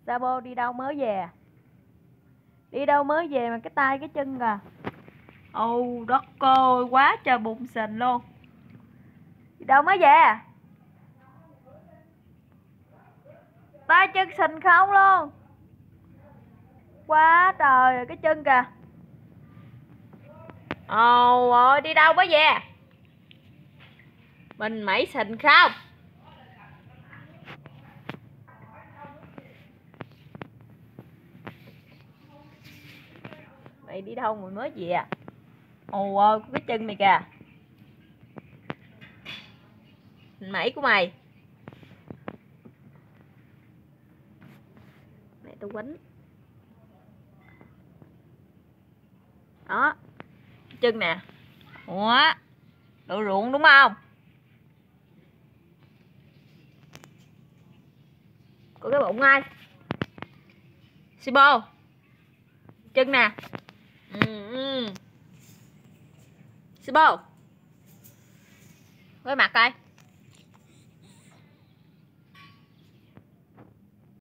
Sabo đi đâu mới về? Đi đâu mới về mà cái tay cái chân kìa. Ồ đất ơi, quá trời bụng xình luôn. Đi đâu mới về? Tay chân xình không luôn. Quá trời cái chân kìa. Ồ ơi, đi đâu mới về? Mình mẩy xình không? Mày đi đâu mà mới về? Ồ ơi, cái chân mày kìa. Mẩy của mày. Mẹ tao quýnh. Đó. Chân nè. Ủa. Độ ruộng đúng không? Có cái bụng ai? Sibo. Chân nè. Sibo. Với mặt coi.